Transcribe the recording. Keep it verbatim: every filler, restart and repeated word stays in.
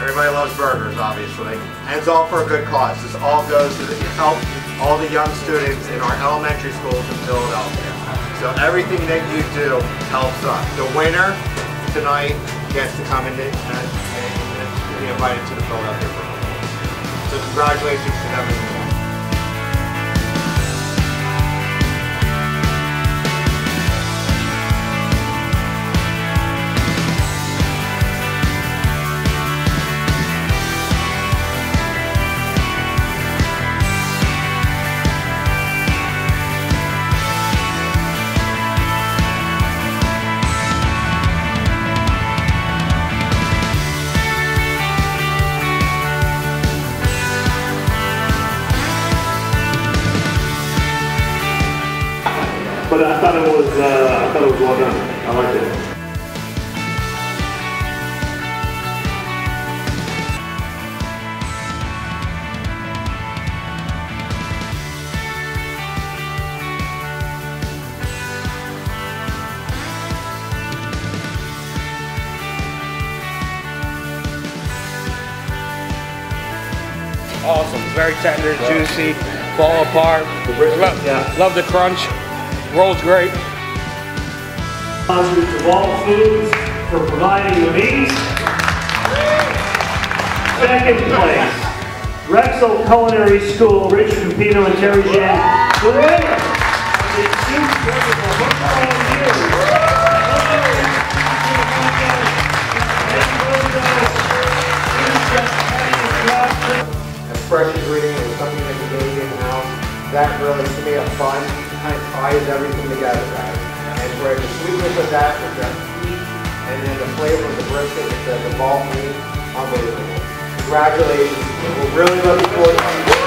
Everybody loves burgers, obviously. And it's all for a good cause. This all goes to the, help all the young students in our elementary schools in Philadelphia. So everything that you do helps us. The winner tonight gets to come in and, and, and be invited to the Philadelphia Burger Brawl. So congratulations to them as well. But I thought it was, uh, I thought it was well done. I liked it. Awesome, very tender, juicy, fall apart. Love, yeah. love the crunch. Rolls great. Sponsors of all foods for providing the meats. Second place, Drexel Culinary School, Richard Pino and Terry Jan. The winner of the Soup Burger for Burger A fresh ingredient is something that you made in-house. That really, to me, a fun. Kind of ties everything together, right? And where the sweetness of that with the heat and then the flavor of the brisket with the, the ball meat, unbelievable. Congratulations. We're really looking forward to